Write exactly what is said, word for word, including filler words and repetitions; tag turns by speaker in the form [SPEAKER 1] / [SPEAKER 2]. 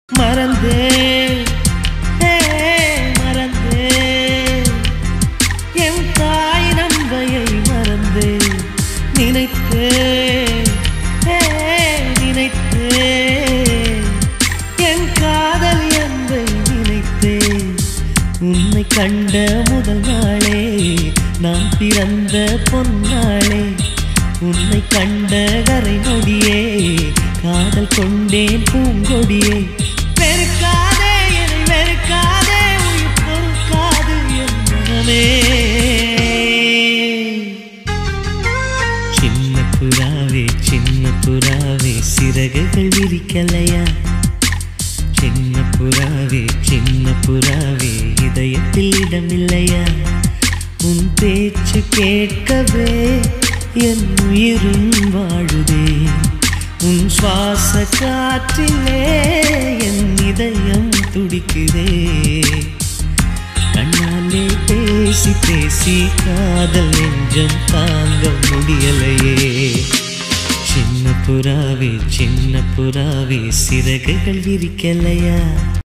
[SPEAKER 1] மறந்தே மறந்தே என் தாய் நம்பையை மறந்தே நினைத்தே நினைத்தே என் காதல் என்பை நினைத்தே உன்னை கண்ட முதல் நாளே நான் பிறந்த பொன்னாளே உன்னை கண்ட கரை நொடியே காதல் கொண்டேன் பூங்கொடியே வெறுக்காதே என்னை வெறுக்காதே உயிர் பொறுக்காது என் மனமே சின்ன புறாவே சின்ன புறாவே சிறகுகள் விரிக்கலையா சின்ன புறாவே சின்ன புறாவே இதயத்தில் இடமில்லையா உன் பேச்சு கேட்கவே என் உயிரும் வாழுதே உன் சுவாச காற்றிலே என் இதயம் துடிக்குதே கண்ணாலே பேசி பேசி காதல் நெஞ்சம் தாங்க முடியலையே சின்ன புறாவே சின்ன புறாவே சிறகுகள் விரிக்கலையா